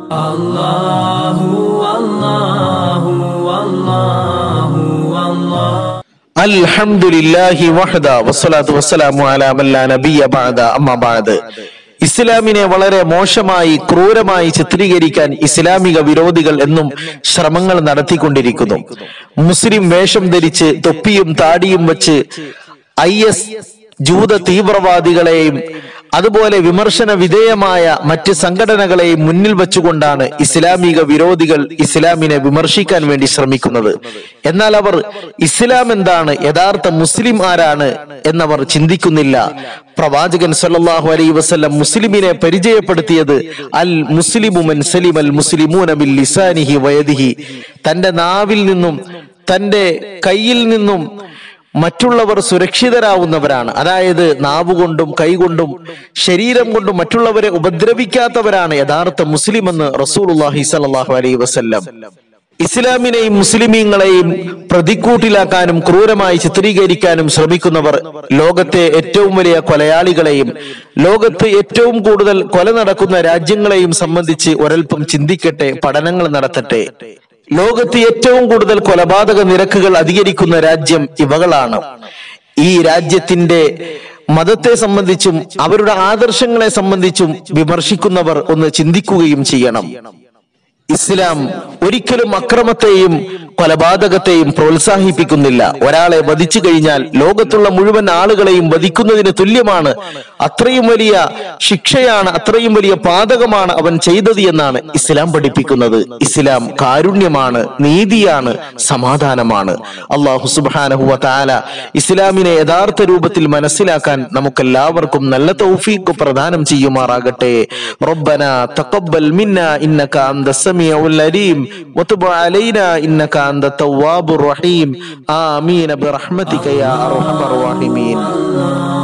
അൽഹംദുലില്ലാഹി വഹദ വസ്സലാത്തു വസ്സലാമു അലാ മൻ ലാ നബിയ ബഅദ അമ്മാ ബഅദ്. ഇസ്ലാമിനെ വളരെ മോശമായി ക്രൂരമായി ചിത്രീകരിക്കാൻ ഇസ്ലാമിക വിരോധികൾ എന്നും ശ്രമങ്ങൾ നടത്തിക്കൊണ്ടിരിക്കുന്നു. മുസ്ലിം വേഷം ധരിച്ച് തൊപ്പിയും താടിയും വെച്ച് IS ജൂത തീവ്രവാദികളെയും അതുപോലെ വിമർശന വിധേയമായ മറ്റ് സംഘടനകളെയും മുന്നിൽ വെച്ചുകൊണ്ടാണ് ഇസ്ലാമിക വിരോധികൾ ഇസ്ലാമിനെ വിമർശിക്കാൻ വേണ്ടി ശ്രമിക്കുന്നത്. എന്നാൽ അവർ ഇസ്ലാം എന്താണ്, യഥാർത്ഥ മുസ്ലിം ആരാണ് എന്നവർ ചിന്തിക്കുന്നില്ല. പ്രവാചകൻ സല്ലല്ലാഹു അലൈഹി വസല്ലം മുസ്ലിമിനെ പരിചയപ്പെടുത്തിയത് അൽ മുസ്ലിമു മൻ സലിമൽ മുസ്ലിമൂന ബിൽ ലിസാനിഹി വയദിഹി, തന്റെ നാവിൽ നിന്നും തന്റെ കയ്യിൽ നിന്നും മറ്റുള്ളവർ സുരക്ഷിതരാവുന്നവരാണ്. അതായത് നാവുകൊണ്ടും കൈകൊണ്ടും ശരീരം കൊണ്ടും മറ്റുള്ളവരെ ഉപദ്രവിക്കാത്തവരാണ് യഥാർത്ഥ മുസ്ലിം എന്ന് റസൂലുള്ളാഹി സ്വല്ലല്ലാഹു അലൈഹി വസല്ലം. ഇസ്ലാമിനെയും മുസ്ലിമീങ്ങളെയും പ്രതിക്കൂട്ടിലാക്കാനും ക്രൂരമായി ചിത്രീകരിക്കാനും ശ്രമിക്കുന്നവർ ലോകത്തെ ഏറ്റവും വലിയ കൊലയാളികളെയും ലോകത്ത് ഏറ്റവും കൂടുതൽ കൊല നടക്കുന്ന രാജ്യങ്ങളെയും സംബന്ധിച്ച് ഒരൽപ്പം ചിന്തിക്കട്ടെ, പഠനങ്ങൾ നടത്തട്ടെ. ലോകത്ത് ഏറ്റവും കൂടുതൽ കൊലപാതക നിരക്കുകൾ അധികരിക്കുന്ന രാജ്യം ഇവകളാണ്. ഈ രാജ്യത്തിന്റെ മതത്തെ സംബന്ധിച്ചും അവരുടെ ആദർശങ്ങളെ സംബന്ധിച്ചും വിമർശിക്കുന്നവർ ഒന്ന് ചിന്തിക്കുകയും ചെയ്യണം. ഇസ്ലാം ഒരിക്കലും അക്രമത്തെയും കൊലപാതകത്തെയും പ്രോത്സാഹിപ്പിക്കുന്നില്ല. ഒരാളെ വധിച്ചു കഴിഞ്ഞാൽ ലോകത്തുള്ള മുഴുവൻ ആളുകളെയും വധിക്കുന്നതിന് തുല്യമാണ്. അത്രയും വലിയ ശിക്ഷയാണ്, അത്രയും വലിയ പാതകമാണ് അവൻ ചെയ്തത് എന്നാണ് ഇസ്ലാം പഠിപ്പിക്കുന്നത്. ഇസ്ലാം കാരുണ്യമാണ്, നീതിയാണ്, സമാധാനമാണ്. അല്ലാഹു സുബ്ഹാനഹു വ തആല ഇസ്ലാമിനെ യഥാർത്ഥ രൂപത്തിൽ മനസ്സിലാക്കാൻ നമുക്കെല്ലാവർക്കും നല്ല തൗഫീഖ് പ്രദാനം ചെയ്യുമാറാകട്ടെ. റബ്ബനാ തഖബ്ബൽ മിന്നാ ഇന്നക അൻതസ് സമീഉൽ അലീം വതുബ് അലൈനാ ഇന്നക അൻത തവ്വാബുർ റഹീം. ആമീൻ ബിറഹ്മതിക യാ അർഹമർ റഹീമീൻ.